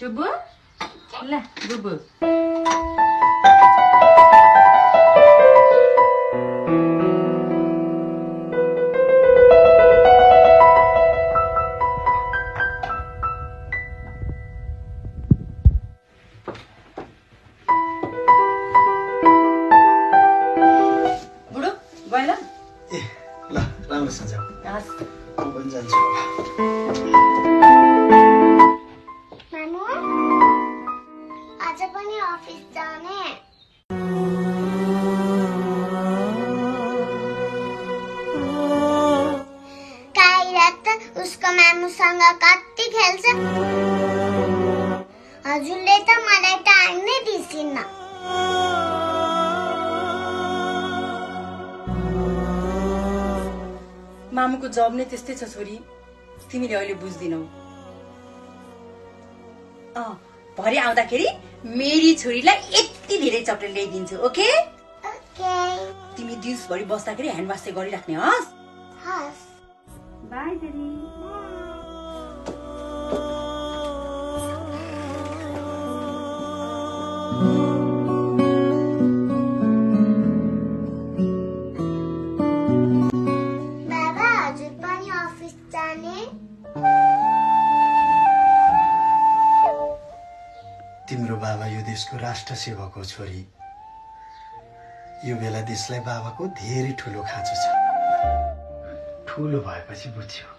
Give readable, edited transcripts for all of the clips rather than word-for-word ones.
बुबु ल बुबु बुढो गए ल ए ल राम्रोसँग जाऊ हस् म पनि जान्छु मामु आज पनि अफिस जाने काइरा त उसको मामुसँग कति खेल्छ हजुरले त मलाई टाइम नै दिसिन्न मामुको जब नै त्यस्तै छ छोरी तिमीले अहिले बुझ्दिनौ भरे आउँदाखेरि मेरी छोरीलाई यति धेरै चकलेट ल्याइदिन्छु ओके ओके तिमी दिउँसभरि बस्दाखेरि ह्यान्ड वास चाहिँ गरिराख्ने हस् हस् बाई दिदी बाबा हजुर पनि अफिस जाने तिम्रो बाबा यो देशको राष्ट्र सेवक हो छोरी यो बेला देशलाई बाबाको धेरै ठुलो खाँचो छ ठुलो भएपछि बुझ्यो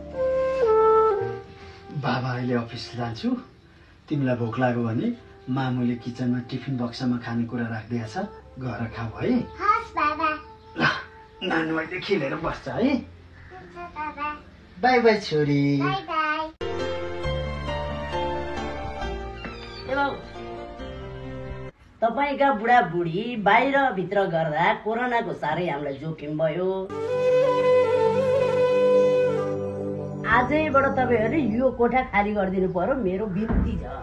बाबा अहिले अफिस जान्छु तिमीलाई भोक लाग्यो भने मामुले किचनमा टिफिन बक्समा खानेकुरा राखिदिएको छ गएर खाऊ है हस् बाबा ल नानु अहिले खेलेर बस्छ है हुन्छ बाबा बाई बाई छोरी बाई बाई तपाईका बुढाबुढी बाहिर भित्र गर्दा कोरोनाको साह्रै हामीलाई जोखिम भयो आजैबाट तपाईहरुले यो कोठा खाली गरिदिनु पर्यो मेरो बिन्ती छ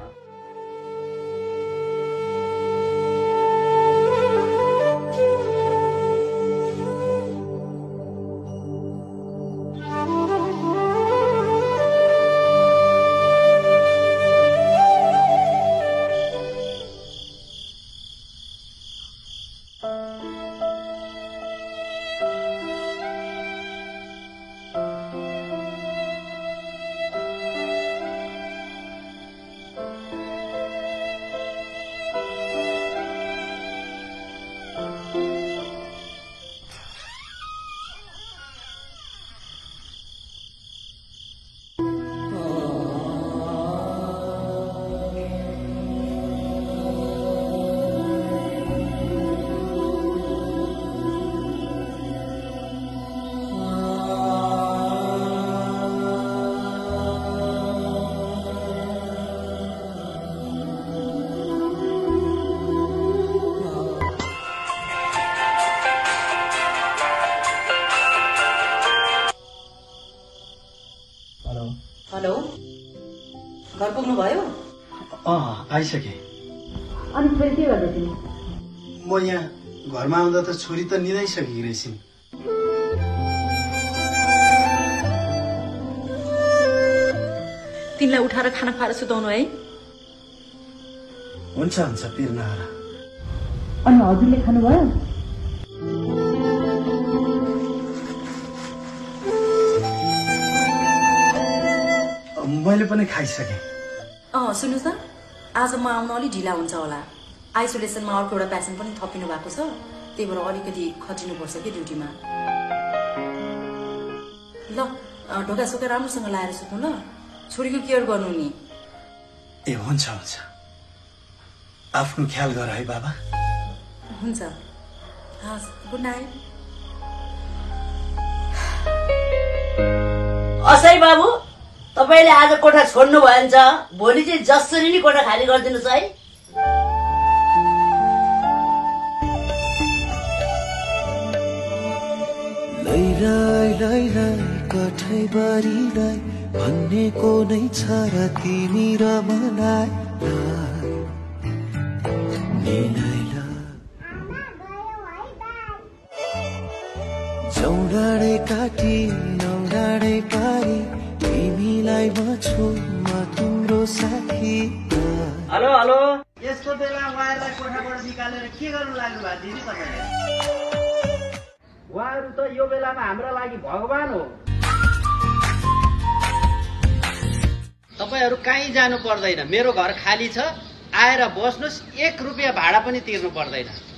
हेलो घर पुग्नु भयो आइसके अनि फेरि के गर्दै तिमी म यहाँ घरमा आउँदा त छोरी त निदाइसकेकी रहेछिन् तिमीलाई उठाएर खाना खुवाएर सुताउनु है हुन्छ हुन्छ पिर नआएर अनि हजुरले खानुभयो मैले पनि खाइसकेँ सुन्नुहोस् न आज म आउन अलि ढिला हुन्छ होला आइसोलेसनमा अर्को एउटा पेसेन्ट पनि थपिनु भएको छ त्यही भएर अलिकति खटिनुपर्छ कि ड्युटीमा ल ढोका सोका राम्रोसँग लाएर सुत्नु ल छोरीको केयर गर्नु नि ए हुन्छ हुन्छ आफ्नो ख्याल गर है बाबा हुन्छ हस् गुड नाइट असै बाबु तपाईले आज कोठा छोड्नु भएछ भोलि चाहिँ जसरी नि कोठा खाली गरिदिनुस् है लैराई लैराई कठैबारीलाई भन्नेको नै छ र तिमी र मलाई चौडाडे काटी नौडाडे पारी तिमीलाई म छु म तिम्रो साथी हेलो हेलो यस्तो बेला उहाँहरूलाई कोठाबाट निकालेर के गर्नु लाग्नु भएको दिदी तपाईँले? उहाँहरू त यो बेलामा हाम्रा लागि भगवान हो। तपाईँहरू कहीँ जानु पर्दैन, मेरो घर खाली छ, आएर बस्नुहोस्, 1 रुपियाँ भाडा पनि तिर्नु पर्दैन।